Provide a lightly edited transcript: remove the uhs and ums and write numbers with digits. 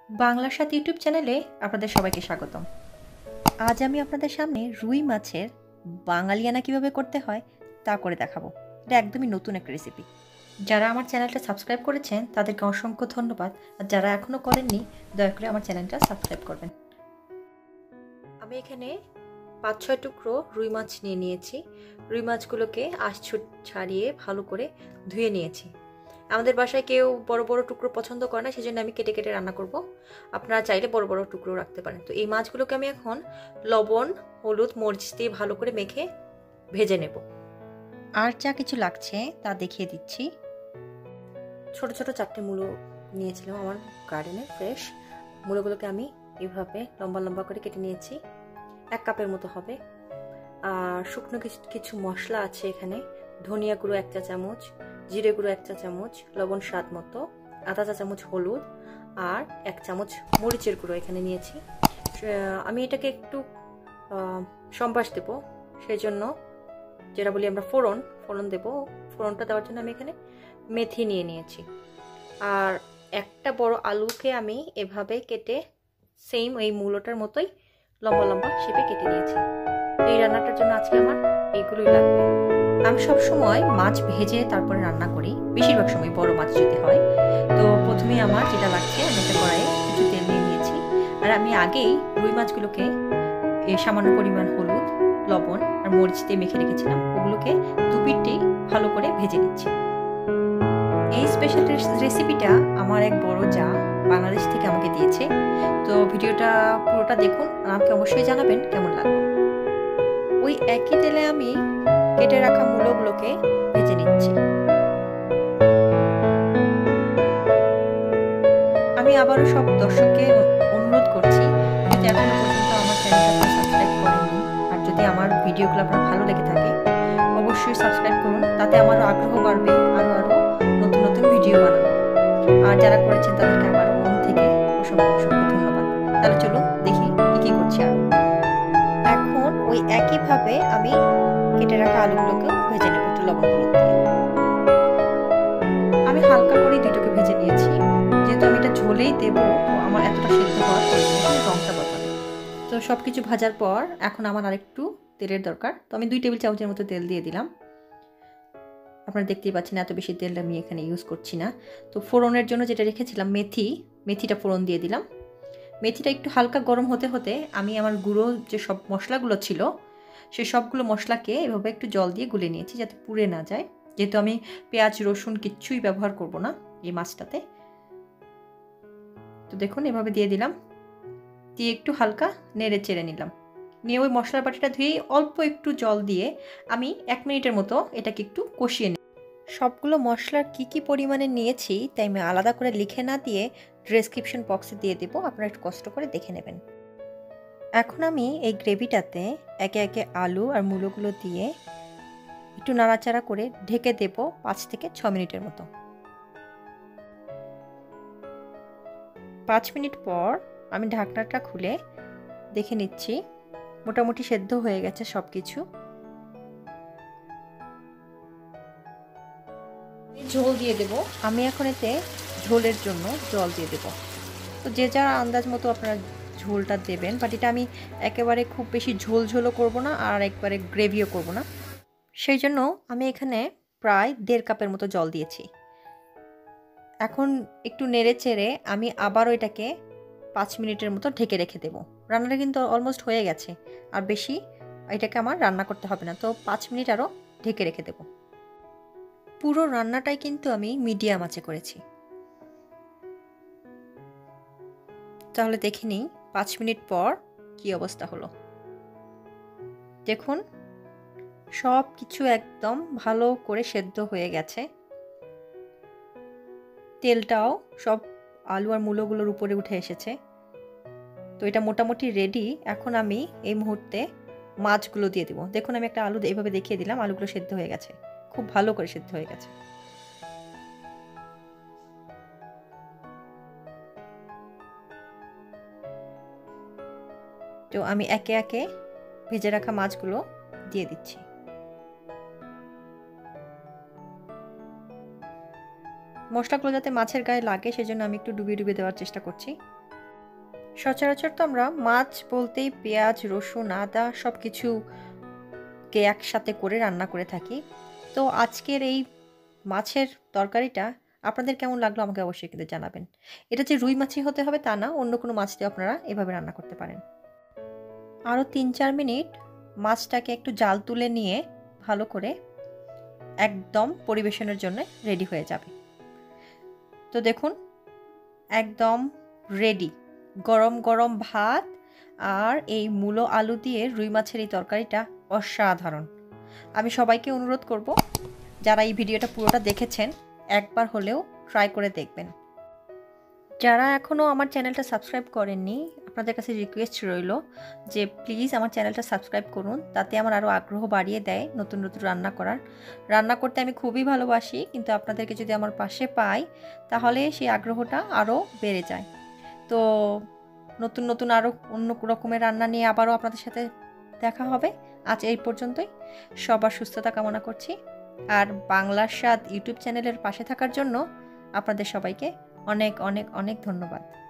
বাংলার স্বাদ ইউটিউব চ্যানেলে আপনাদের সবাইকে স্বাগতম। আজ আমি আপনাদের সামনে রুই মাছের বাঙালিয়ানা কিভাবে করতে হয় তা করে দেখাবো। এটা একদমই নতুন একটা রেসিপি। যারা আমার চ্যানেলটা সাবস্ক্রাইব করেছেন তাদেরকে অসংখ্য ধন্যবাদ, আর যারা এখনও করেননি দয়া করে আমার চ্যানেলটা সাবস্ক্রাইব করবেন। আমি এখানে 5-6 টুকরো রুই মাছ নিয়ে নিয়েছি। রুই মাছগুলোকে আঁশ ছাড়িয়ে ভালো করে ধুয়ে নিয়েছি। আমাদের বাসায় কেউ বড় বড় টুকরো পছন্দ করে না, সেজন্য আমি কেটে কেটে রান্না করব। আপনারা চাইলে বড় বড় টুকরো রাখতে পারেন। তো এই মাছগুলোকে আমি এখন লবণ, হলুদ, মরিচ দিয়ে ভালো করে মেখে ভেজে নেব। আর যা কিছু লাগছে তা দেখিয়ে দিচ্ছি। ছোট ছোট 4টে মূলো নিয়েছিলাম আমার গার্ডেনে, ফ্রেশ মূলোগুলোকে আমি এইভাবে লম্বা লম্বা করে কেটে নিয়েছি। 1 কাপের মতো হবে। আর শুকনো কিছু মশলা আছে এখানে। ধনিয়া গুঁড়ো 1 চা চামচ, জিরে গুঁড়ো 1 চা চামচ, লবণ স্বাদ মতো, আধা চা চামচ হলুদ, আর 1 চামচ মরিচের গুঁড়ো এখানে নিয়েছি। আমি এটাকে একটু সম্বাস দেব, সেই জন্য যেটা বলি আমরা ফোড়ন দেব। ফোড়নটা দেওয়ার জন্য আমি এখানে মেথি নিয়ে নিয়েছি। আর একটা বড় আলুকে আমি এভাবে কেটে সেম এই মূলোটার মতোই লম্বা লম্বা শেপে কেটে নিয়েছি। এই রান্নাটার জন্য আজকে আমার এইগুলোই লাগবে। আমি সব সময় মাছ ভেজে তারপরে রান্না করি, বেশিরভাগ সময় বড় মাছ যদি হয়। তো প্রথমে আমার যেটা লাগছে, আমি একটা কড়াইয়ে কিছু তেল নিয়ে নিয়েছি। আর আমি আগেই রুই মাছগুলোকে সামান্য পরিমাণ হলুদ, লবণ আর মরিচ দিয়ে মেখে রেখেছিলাম। ওগুলোকে দুপিঠেই ভালো করে ভেজে নিচ্ছি। এই স্পেশাল রেসিপিটা আমার এক বড় যা বাংলাদেশ থেকে আমাকে দিয়েছে। তো ভিডিওটা পুরোটা দেখুন, আমাকে অবশ্যই জানাবেন কেমন লাগলো। ওই একই তেলে আমি কেটে রাখা মূলোগুলোকে ভেজে নিচ্ছি। আমি আবারও সব দর্শককে অনুরোধ করছি, যদি এখনো পর্যন্ত আমার চ্যানেলটা সাবস্ক্রাইব করেননি, আর যদি আমার ভিডিওগুলো আপনার ভালো লেগে থাকে অবশ্যই সাবস্ক্রাইব করুন। তাতে আমারও আগ্রহ বাড়বে আরও নতুন নতুন ভিডিও বানানো। আর যারা করেছেন তাদেরকে আমার মন থেকে অসংখ্য অসংখ্য ধন্যবাদ। তাহলে চলুন দেখি কি করছি। আর এখন ওই একইভাবে আমি কেটে রাখা আলুগুলোকেও ভেজে নেব একটু লবণ হলুদ দিয়ে। আমি হালকা করে দুটোকে ভেজে নিয়েছি। যেহেতু আমি এটা ঝোলেই দেবো, তো আমার এতটা সেদ্ধ হওয়ার প্রয়োজন নেই, রংটা বদলাবে। তো সব কিছু ভাজার পর এখন আমার আরেকটু তেলের দরকার। তো আমি 2 টেবিল চামচের মতো তেল দিয়ে দিলাম। আপনারা দেখতেই পাচ্ছেন এত বেশি তেল আমি এখানে ইউজ করছি না। তো ফোড়নের জন্য যেটা রেখেছিলাম মেথিটা ফোড়ন দিয়ে দিলাম। মেথিটা একটু হালকা গরম হতে হতে আমি আমার গুঁড়ো যে সব মশলাগুলো ছিল সে সবগুলো মশলাকে এভাবে একটু জল দিয়ে গুলে নিয়েছি, যাতে পুড়ে না যায়। যেহেতু আমি পেঁয়াজ রসুন কিচ্ছুই ব্যবহার করব না এই মাছটাতে। তো দেখুন এভাবে দিয়ে দিলাম, দিয়ে একটু হালকা নেড়ে চেড়ে নিলাম। নিয়ে ওই মশলার বাটিটা ধুয়ে অল্প একটু জল দিয়ে আমি 1 মিনিটের মতো এটাকে একটু কষিয়ে নিই। সবগুলো মশলার কি পরিমাণে নিয়েছি তাই আমি আলাদা করে লিখে না দিয়ে ডেসক্রিপশন বক্সে দিয়ে দেবো, আপনারা একটু কষ্ট করে দেখে নেবেন। এখন আমি এই গ্রেভিটাতে একে একে আলু আর মূলোগুলো দিয়ে একটু নাড়াচাড়া করে ঢেকে দেব 5 থেকে 6 মিনিটের মতো। 5 মিনিট পর আমি ঢাকনাটা খুলে দেখে নিচ্ছি, মোটামুটি সেদ্ধ হয়ে গেছে সব কিছু। ঝোল দিয়ে দেব। আমি এখন এতে ঝোলের জন্য জল দিয়ে দেব। তো যে যার আন্দাজ মতো আপনারা ঝোলটা দেবেন, বাট এটা আমি একেবারে খুব বেশি ঝোলও করব না, আর একবারে গ্রেভিও করব না। সেই জন্য আমি এখানে প্রায় 1.5 কাপের মতো জল দিয়েছি। এখন একটু নেড়ে চেড়ে আমি আবারও এটাকে 5 মিনিটের মতো ঢেকে রেখে দেব। রান্নাটা কিন্তু অলমোস্ট হয়ে গেছে, আর বেশি এটাকে আমার রান্না করতে হবে না। তো 5 মিনিট আরও ঢেকে রেখে দেব। পুরো রান্নাটাই কিন্তু আমি মিডিয়াম আঁচে করেছি। তাহলে দেখে নিই 5 মিনিট পর কি অবস্থা হলো। দেখুন সব কিছু একদম ভালো করে সেদ্ধ হয়ে গেছে। তেলটাও সব আলু আর মূলোগুলোর উপরে উঠে এসেছে। তো এটা মোটামুটি রেডি। এখন আমি এই মুহূর্তে মাছগুলো দিয়ে দেবো। দেখুন আমি একটা আলু এইভাবে দেখিয়ে দিলাম, আলুগুলো সেদ্ধ হয়ে গেছে, খুব ভালো করে সেদ্ধ হয়ে গেছে। তো আমি একে একে ভেজে রাখা মাছগুলো দিয়ে দিচ্ছি। মশলাগুলো যাতে মাছের গায়ে লাগে সেজন্য আমি একটু ডুবিয়ে দেওয়ার চেষ্টা করছি। সচরাচর তো আমরা মাছ বলতেই পেঁয়াজ, রসুন, আদা সব কিছুকে একসাথে করে রান্না করে থাকি। তো আজকের এই মাছের তরকারিটা আপনাদের কেমন লাগলো আমাকে অবশ্যই কিন্তু জানাবেন। এটা যে রুই মাছই হতে হবে তা না, অন্য কোনো মাছ দিয়েও আপনারা এভাবে রান্না করতে পারেন। আরও ৩-৪ মিনিট মাছটাকে একটু জাল তুলে নিয়ে ভালো করে একদম পরিবেশনের জন্য রেডি হয়ে যাবে। তো দেখুন একদম রেডি। গরম গরম ভাত আর এই মূলো আলু দিয়ে রুই মাছের এই তরকারিটা অসাধারণ। আমি সবাইকে অনুরোধ করব, যারা এই ভিডিওটা পুরোটা দেখেছেন একবার হলেও ট্রাই করে দেখবেন। যারা এখনও আমার চ্যানেলটা সাবস্ক্রাইব করেননি, আপনাদের কাছে রিকোয়েস্ট রইল যে প্লিজ আমার চ্যানেলটা সাবস্ক্রাইব করুন। তাতে আমার আরও আগ্রহ বাড়িয়ে দেয় নতুন নতুন রান্না করার। রান্না করতে আমি খুবই ভালোবাসি, কিন্তু আপনাদেরকে যদি আমার পাশে পাই তাহলে সেই আগ্রহটা আরও বেড়ে যায়। তো নতুন নতুন আরও অন্য রকমের রান্না নিয়ে আবারও আপনাদের সাথে দেখা হবে। আজ এই পর্যন্তই। সবার সুস্থতা কামনা করছি। আর বাংলার স্বাদ ইউটিউব চ্যানেলের পাশে থাকার জন্য আপনাদের সবাইকে অনেক অনেক অনেক ধন্যবাদ।